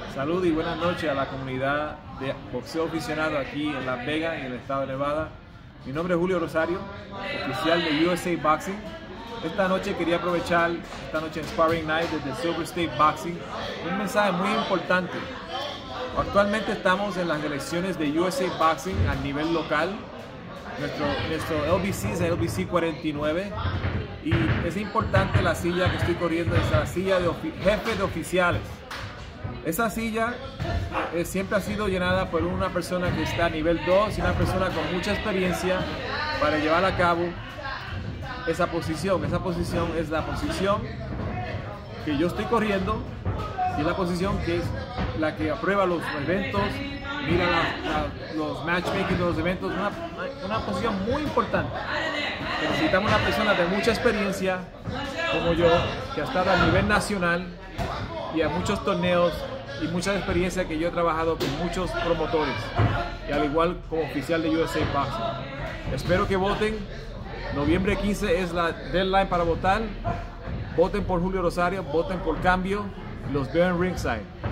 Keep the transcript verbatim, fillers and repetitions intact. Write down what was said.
Salud y buenas noches a la comunidad de boxeo aficionado aquí en Las Vegas, en el estado de Nevada. Mi nombre es Julio Rosario, oficial de U S A Boxing. Esta noche quería aprovechar, esta noche en Sparring Night desde Silver State Boxing, un mensaje muy importante. Actualmente estamos en las elecciones de U S A Boxing a nivel local. Nuestro, nuestro L B C es el L B C cuarenta y nueve y es importante la silla que estoy corriendo, es la silla de jefe de oficiales. Esa silla eh, siempre ha sido llenada por una persona que está a nivel dos y una persona con mucha experiencia para llevar a cabo esa posición. Esa posición es la posición que yo estoy corriendo y es la posición que es la que aprueba los eventos, mira la, la, los matchmaking de los eventos, una, una posición muy importante. Necesitamos una persona de mucha experiencia como yo, que ha estado a nivel nacional y a muchos torneos y mucha experiencia, que yo he trabajado con muchos promotores y al igual como oficial de U S A Boxing. Espero que voten. Noviembre quince es la deadline para votar. Voten por Julio Rosario, voten por cambio. Los veo en ringside.